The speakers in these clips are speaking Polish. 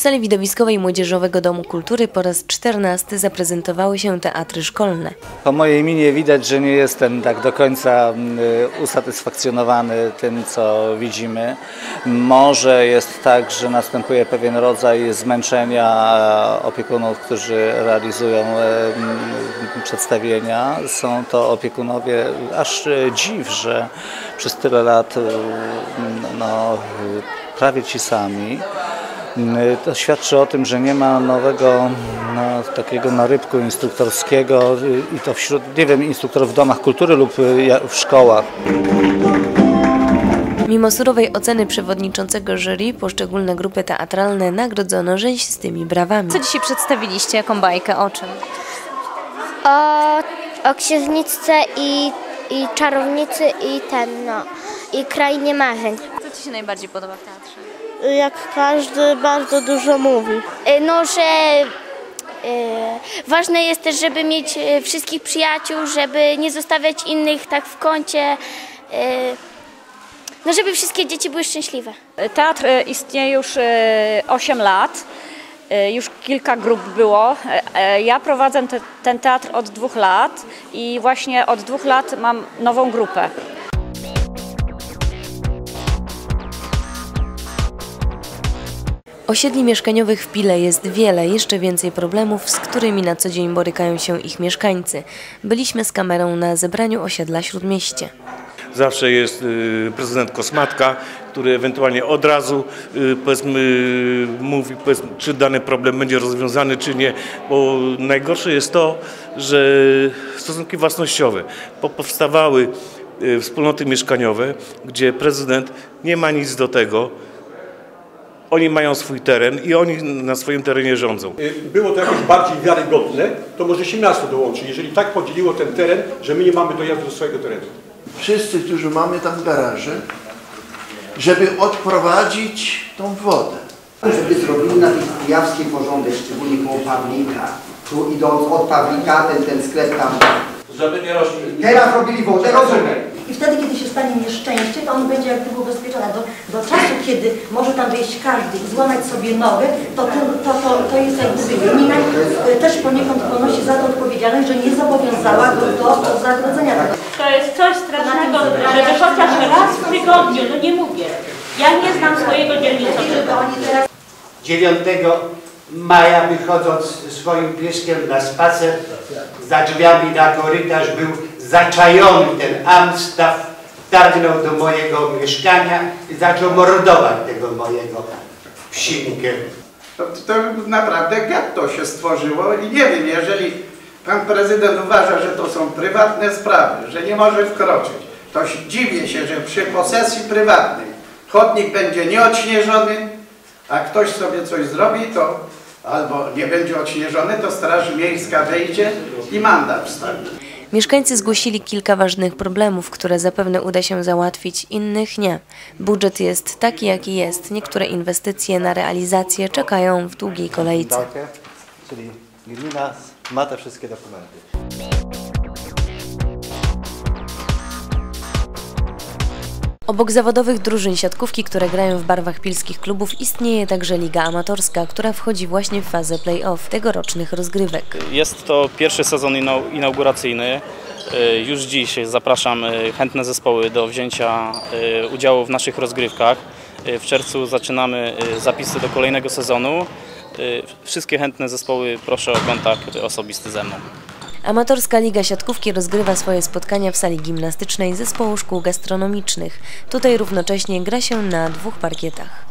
sali widowiskowej Młodzieżowego Domu Kultury po raz 14 zaprezentowały się teatry szkolne. Po mojej minie widać, że nie jestem tak do końca usatysfakcjonowany tym, co widzimy. Może jest tak, że następuje pewien rodzaj zmęczenia opiekunów, którzy realizują przedstawienia. Są to opiekunowie, aż dziw, że przez tyle lat prawie ci sami. To świadczy o tym, że nie ma nowego takiego narybku instruktorskiego i to wśród, nie wiem, instruktorów w domach kultury lub w szkołach. Mimo surowej oceny przewodniczącego jury, poszczególne grupy teatralne nagrodzono rzęsistymi brawami. Co dzisiaj przedstawiliście? Jaką bajkę? O czym? O księżniczce i czarownicy i krainie marzeń. Co Ci się najbardziej podoba w teatrze? Jak każdy bardzo dużo mówi. Że ważne jest też, żeby mieć wszystkich przyjaciół, żeby nie zostawiać innych tak w kącie, żeby wszystkie dzieci były szczęśliwe. Teatr istnieje już 8 lat, już kilka grup było. Ja prowadzę ten teatr od 2 lat i właśnie od 2 lat mam nową grupę. Osiedli mieszkaniowych w Pile jest wiele, jeszcze więcej problemów, z którymi na co dzień borykają się ich mieszkańcy. Byliśmy z kamerą na zebraniu osiedla Śródmieście. Zawsze jest prezydent Kosmatka, który ewentualnie od razu mówi, czy dany problem będzie rozwiązany, czy nie. Bo najgorsze jest to, że stosunki własnościowe powstawały wspólnoty mieszkaniowe, gdzie prezydent nie ma nic do tego. Oni mają swój teren i oni na swoim terenie rządzą. Było to jakoś bardziej wiarygodne, to może się miasto dołączy, jeżeli tak podzieliło ten teren, że my nie mamy dojazdu do swojego terenu. Wszyscy, którzy mamy tam garaże, żeby odprowadzić tą wodę. Żeby zrobili na tej kujawskiej porządek, szczególnie koło Pawlika. Tu idąc od Pawlika, ten sklep tam. Żeby nie rośli. Teraz robili wodę, rozumiem. I wtedy, kiedy się stanie nieszczęście, to on będzie jak gdyby ubezpieczony. Do czasu, kiedy może tam wejść każdy i złamać sobie nogę, to jest jak gdyby gmina też poniekąd ponosi za to odpowiedzialność, że nie zobowiązała go do zagrodzenia tego. To jest coś strasznego, żeby chociaż raz w tygodniu, nie mówię. Ja nie znam swojego dzielnicowego. 9 maja wychodząc swoim pieskiem na spacer, za drzwiami na korytarz był zaczajony ten Amstaff, targnął do mojego mieszkania i zaczął mordować tego mojego psinkę. To naprawdę getto się stworzyło i nie wiem, jeżeli pan prezydent uważa, że to są prywatne sprawy, że nie może wkroczyć, to dziwię się, że przy posesji prywatnej chodnik będzie nieodśnieżony, a ktoś sobie coś zrobi, to albo nie będzie odśnieżony, to Straż Miejska wejdzie i mandat wstawi. Mieszkańcy zgłosili kilka ważnych problemów, które zapewne uda się załatwić, innych nie. Budżet jest taki, jaki jest. Niektóre inwestycje na realizację czekają w długiej kolejce. Czyli gmina ma te wszystkie dokumenty. Obok zawodowych drużyn siatkówki, które grają w barwach pilskich klubów, istnieje także Liga Amatorska, która wchodzi właśnie w fazę play-off tegorocznych rozgrywek. Jest to pierwszy sezon inauguracyjny. Już dziś zapraszam chętne zespoły do wzięcia udziału w naszych rozgrywkach. W czerwcu zaczynamy zapisy do kolejnego sezonu. Wszystkie chętne zespoły proszę o kontakt osobisty ze mną. Amatorska Liga Siatkówki rozgrywa swoje spotkania w sali gimnastycznej Zespołu Szkół Gastronomicznych. Tutaj równocześnie gra się na 2 parkietach.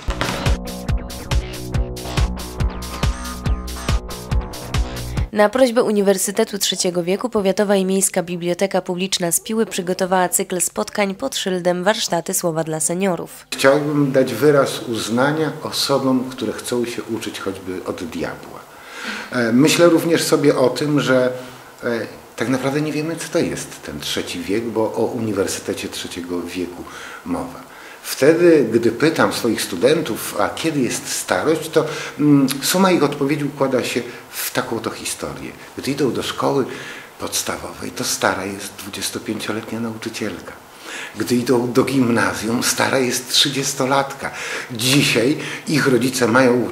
Na prośbę Uniwersytetu Trzeciego Wieku Powiatowa i Miejska Biblioteka Publiczna z Piły przygotowała cykl spotkań pod szyldem Warsztaty Słowa dla Seniorów. Chciałbym dać wyraz uznania osobom, które chcą się uczyć choćby od diabła. Myślę również sobie o tym, że tak naprawdę nie wiemy, co to jest ten trzeci wiek, bo o Uniwersytecie Trzeciego Wieku mowa. Wtedy, gdy pytam swoich studentów, a kiedy jest starość, to suma ich odpowiedzi układa się w taką oto historię. Gdy idą do szkoły podstawowej, to stara jest 25-letnia nauczycielka. Gdy idą do gimnazjum, stara jest 30-latka. Dzisiaj ich rodzice mają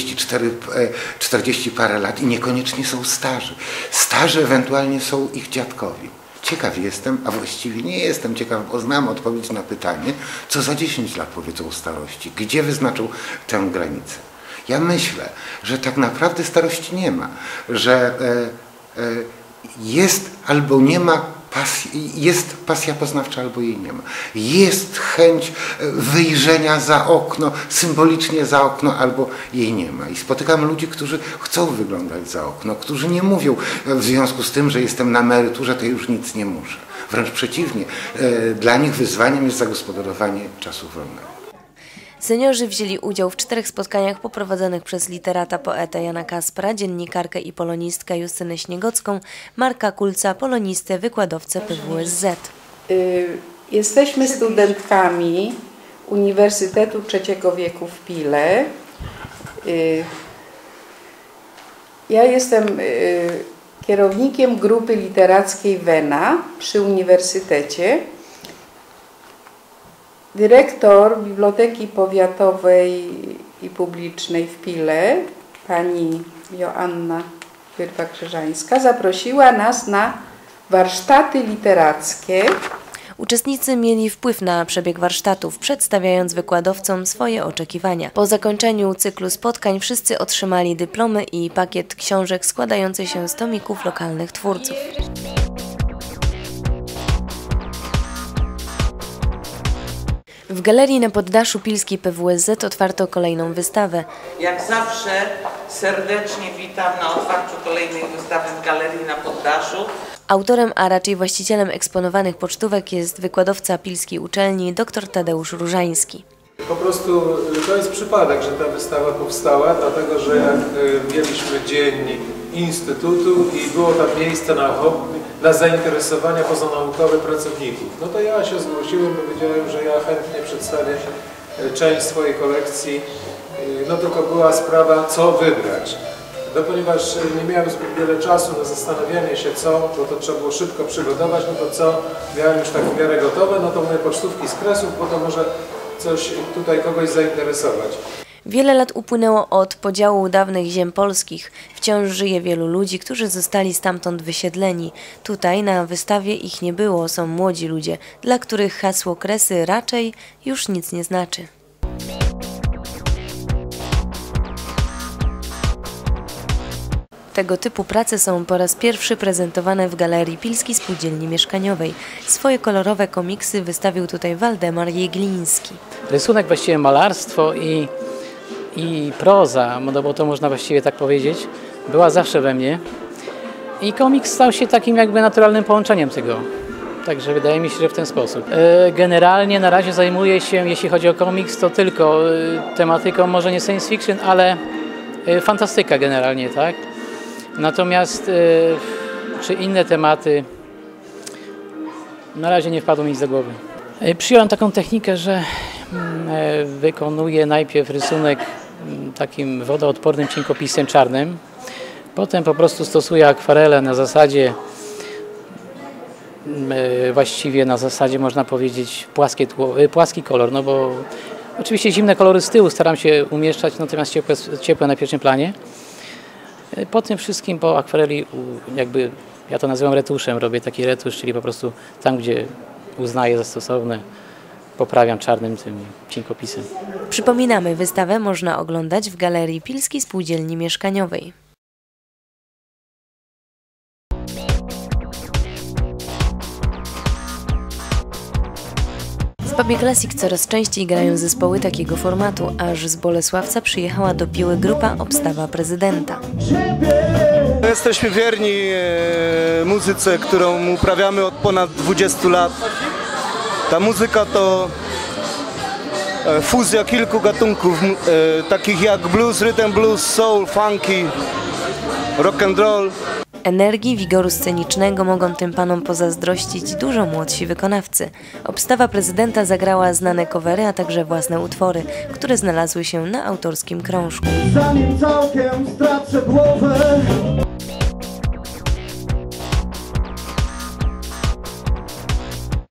40 parę lat i niekoniecznie są starzy. Starzy ewentualnie są ich dziadkowie. Ciekaw jestem, a właściwie nie jestem ciekaw, bo znam odpowiedź na pytanie, co za 10 lat powiedzą o starości, gdzie wyznaczą tę granicę. Ja myślę, że tak naprawdę starości nie ma, że jest albo nie ma pasji, jest pasja poznawcza albo jej nie ma. Jest chęć wyjrzenia za okno, symbolicznie za okno, albo jej nie ma. I spotykam ludzi, którzy chcą wyglądać za okno, którzy nie mówią w związku z tym, że jestem na emeryturze, to już nic nie muszę. Wręcz przeciwnie, dla nich wyzwaniem jest zagospodarowanie czasu wolnego. Seniorzy wzięli udział w 4 spotkaniach poprowadzonych przez literata, poetę Jana Kaspra, dziennikarkę i polonistkę Justynę Śniegocką, Marka Kulca, polonistę, wykładowcę PWSZ. Jesteśmy studentkami Uniwersytetu Trzeciego Wieku w Pile. Ja jestem kierownikiem grupy literackiej Wena przy Uniwersytecie. Dyrektor Biblioteki Powiatowej i Publicznej w Pile, pani Joanna Wyrwa-Krzyżańska, zaprosiła nas na warsztaty literackie. Uczestnicy mieli wpływ na przebieg warsztatów, przedstawiając wykładowcom swoje oczekiwania. Po zakończeniu cyklu spotkań wszyscy otrzymali dyplomy i pakiet książek składający się z tomików lokalnych twórców. W galerii na poddaszu pilskiej PWSZ otwarto kolejną wystawę. Jak zawsze serdecznie witam na otwarciu kolejnej wystawy w galerii na poddaszu. Autorem, a raczej właścicielem eksponowanych pocztówek jest wykładowca pilskiej uczelni dr Tadeusz Różański. Po prostu to jest przypadek, że ta wystawa powstała, dlatego że jak mieliśmy dzień Instytutu i było tam miejsce na zainteresowania pozanaukowe pracowników. No to ja się zgłosiłem, powiedziałem, że ja chętnie przedstawię część swojej kolekcji, no tylko była sprawa, co wybrać. No ponieważ nie miałem zbyt wiele czasu na zastanawianie się co, bo to trzeba było szybko przygotować, no to co, miałem już tak w miarę gotowe, no to moje pocztówki z kresów, bo to może coś tutaj kogoś zainteresować. Wiele lat upłynęło od podziału dawnych ziem polskich. Wciąż żyje wielu ludzi, którzy zostali stamtąd wysiedleni. Tutaj na wystawie ich nie było, są młodzi ludzie, dla których hasło Kresy raczej już nic nie znaczy. Tego typu prace są po raz pierwszy prezentowane w Galerii Pilskiej Spółdzielni Mieszkaniowej. Swoje kolorowe komiksy wystawił tutaj Waldemar Jegliński. Rysunek, właściwie malarstwo i proza, no bo to można właściwie tak powiedzieć, była zawsze we mnie. I komiks stał się takim jakby naturalnym połączeniem tego. Także wydaje mi się, że w ten sposób. Generalnie na razie zajmuję się, jeśli chodzi o komiks, to tylko tematyką, może nie science fiction, ale fantastyka generalnie, tak? Natomiast czy inne tematy, na razie nie wpadło mi nic do głowy. Przyjąłem taką technikę, że wykonuję najpierw rysunek takim wodoodpornym cienkopisem czarnym, potem po prostu stosuję akwarelę na zasadzie, właściwie na zasadzie można powiedzieć płaski kolor, no bo oczywiście zimne kolory z tyłu staram się umieszczać, natomiast ciepłe na pierwszym planie. Po tym wszystkim po akwareli jakby, ja to nazywam retuszem, robię taki retusz, czyli po prostu tam, gdzie uznaję za stosowne, poprawiam czarnym tym cienkopisem. Przypominamy, wystawę można oglądać w Galerii Pilskiej Spółdzielni Mieszkaniowej. W pubie Classic coraz częściej grają zespoły takiego formatu, aż z Bolesławca przyjechała do Piły grupa Obstawa Prezydenta. Jesteśmy wierni muzyce, którą uprawiamy od ponad 20 lat. Ta muzyka to fuzja kilku gatunków, takich jak blues, rhythm blues, soul, funky, rock and roll. Energii, wigoru scenicznego mogą tym panom pozazdrościć dużo młodsi wykonawcy. Obstawa Prezydenta zagrała znane covery, a także własne utwory, które znalazły się na autorskim krążku. Zanim całkiem stracę głowę,